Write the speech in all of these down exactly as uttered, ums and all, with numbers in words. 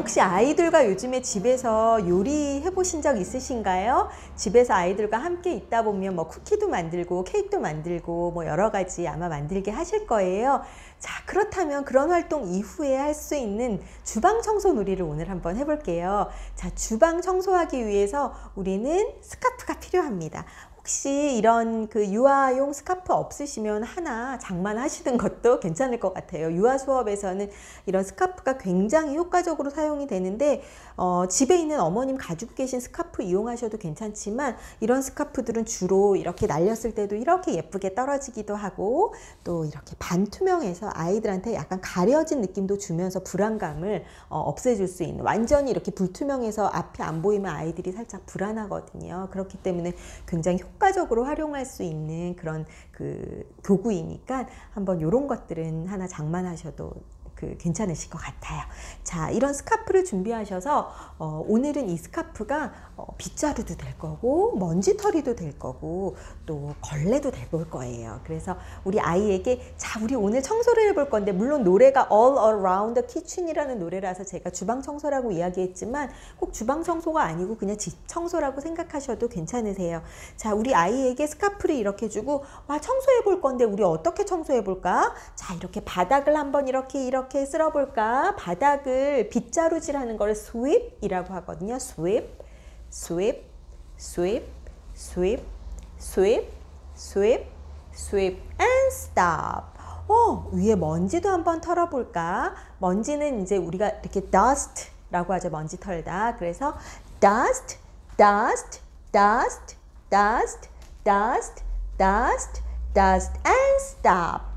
혹시 아이들과 요즘에 집에서 요리 해보신 적 있으신가요? 집에서 아이들과 함께 있다 보면 뭐 쿠키도 만들고 케이크도 만들고 뭐 여러 가지 아마 만들게 하실 거예요. 자, 그렇다면 그런 활동 이후에 할 수 있는 주방 청소 놀이를 오늘 한번 해볼게요. 자, 주방 청소하기 위해서 우리는 스카프가 필요합니다. 혹시 이런 그 유아용 스카프 없으시면 하나 장만하시는 것도 괜찮을 것 같아요. 유아 수업에서는 이런 스카프가 굉장히 효과적으로 사용이 되는데 어, 집에 있는 어머님 가지고 계신 스카프 이용하셔도 괜찮지만 이런 스카프들은 주로 이렇게 날렸을 때도 이렇게 예쁘게 떨어지기도 하고 또 이렇게 반투명해서 아이들한테 약간 가려진 느낌도 주면서 불안감을 어, 없애줄 수 있는, 완전히 이렇게 불투명해서 앞이 안 보이면 아이들이 살짝 불안하거든요. 그렇기 때문에 굉장히 효과적으로 활용할 수 있는 그런 그 도구이니까 한번 이런 것들은 하나 장만하셔도 그 괜찮으실 것 같아요. 자, 이런 스카프를 준비하셔서 어, 오늘은 이 스카프가 어, 빗자루도 될 거고 먼지털이도 될 거고 또 걸레도 될 거예요. 그래서 우리 아이에게 자, 우리 오늘 청소를 해볼 건데, 물론 노래가 All Around the Kitchen이라는 노래라서 제가 주방 청소라고 이야기했지만 꼭 주방 청소가 아니고 그냥 집 청소라고 생각하셔도 괜찮으세요. 자, 우리 아이에게 스카프를 이렇게 주고 와, 청소해 볼 건데 우리 어떻게 청소해 볼까? 자, 이렇게 바닥을 한번 이렇게 이렇게 이렇게 쓸어볼까? 바닥을 빗자루질 하는 걸 sweep이라고 하거든요. sweep, sweep, sweep, sweep, sweep, sweep, sweep, and stop. 어, 위에 먼지도 한번 털어볼까? 먼지는 이제 우리가 이렇게 dust라고 하죠. 먼지 털다. 그래서 dust, dust, dust, dust, dust, dust, dust, and stop.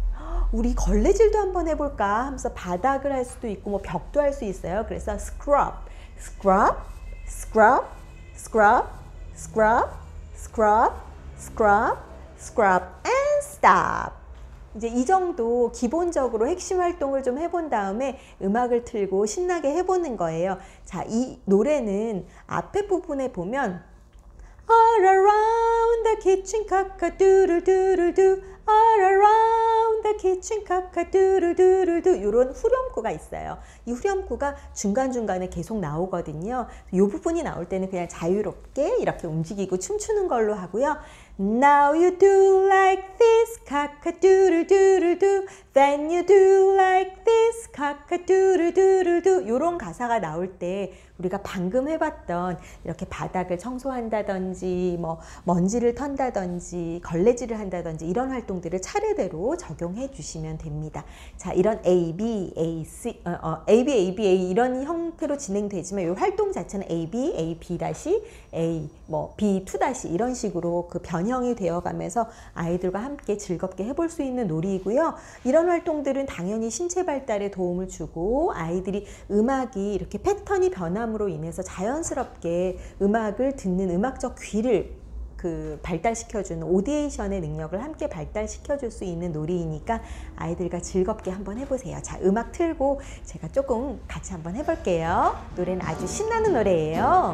우리 걸레질도 한번 해볼까 하면서 바닥을 할 수도 있고 뭐 벽도 할 수 있어요. 그래서 scrub, scrub, scrub, scrub, scrub, scrub, scrub, scrub, and stop. 이제 이 정도 기본적으로 핵심 활동을 좀 해본 다음에 음악을 틀고 신나게 해보는 거예요. 자, 이 노래는 앞에 부분에 보면 All around the kitchen, cock-a-doodle-doodle-doo. All around the kitchen, cock-a-doodle-doodle-doo. 이런 후렴구가 있어요. 이 후렴구가 중간중간에 계속 나오거든요. 이 부분이 나올 때는 그냥 자유롭게 이렇게 움직이고 춤추는 걸로 하고요. Now you do like this, cock-a-doodle-doodle-doo. Then you do like this, cock-a-doodle-doodle-doo. 이런 가사가 나올 때 우리가 방금 해봤던 이렇게 바닥을 청소한다든지 뭐 먼지를 턴다든지 걸레질을 한다든지 이런 활동들을 차례대로 적용해 주시면 됩니다. 자, 이런 A, B, A, C, 어, 어, A, B, A, B, A 이런 형태로 진행되지만 이 활동 자체는 A, B, A, B 다시 A, 뭐 B, 투 다시 이런 식으로 그 변형이 되어가면서 아이들과 함께 즐겁게 해볼 수 있는 놀이이고요. 이런 활동들은 당연히 신체 발달에 도움을 주고 아이들이 음악이 이렇게 패턴이 변함으로 인해서 자연스럽게 음악을 듣는 음악적 귀를 그 발달시켜주는 오디에이션의 능력을 함께 발달시켜줄 수 있는 놀이이니까 아이들과 즐겁게 한번 해보세요. 자, 음악 틀고 제가 조금 같이 한번 해볼게요. 노래는 아주 신나는 노래예요.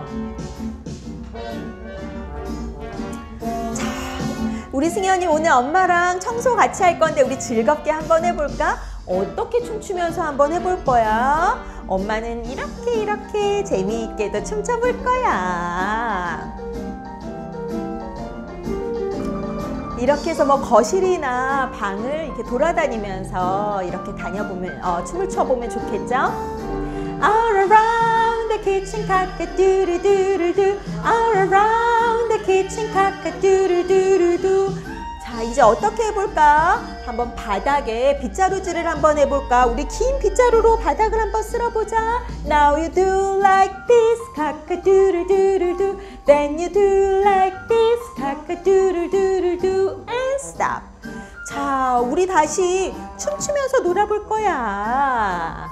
자, 우리 승현이 오늘 엄마랑 청소 같이 할 건데 우리 즐겁게 한번 해볼까? 어떻게 춤추면서 한번 해볼 거야? 엄마는 이렇게 이렇게 재미있게도 춤춰볼 거야. 이렇게 해서 뭐 거실이나 방을 이렇게 돌아다니면서 이렇게 다녀보면 어, 춤을 춰보면 좋겠죠? All around the kitchen, cock-a-doodle-doodle-doo. All around the kitchen, cock-a-doodle-doodle-doo. 자, 이제 어떻게 해볼까? 한번 바닥에 빗자루질을 한번 해볼까? 우리 긴 빗자루로 바닥을 한번 쓸어보자. Now you do like this, cock-a-doodle-doodle-doo. Then you do like this, cock-a-doodle-doodle-doo. And stop. 자, 우리 다시 춤추면서 놀아볼 거야.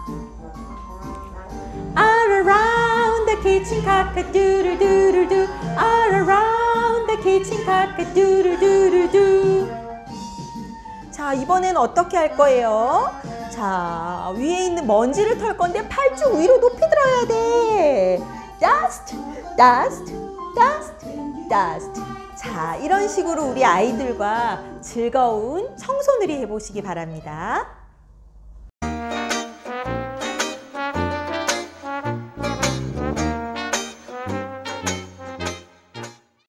All around the kitchen, cock-a-doodle-doodle-doo. All around the kitchen, cock-a-doodle-doodle-doo. 자, 이번엔 어떻게 할 거예요? 자, 위에 있는 먼지를 털 건데 팔쭉 위로 높이 들어야 돼. Dust, dust, dust, dust. 자, 이런 식으로 우리 아이들과 즐거운 청소놀이 해보시기 바랍니다.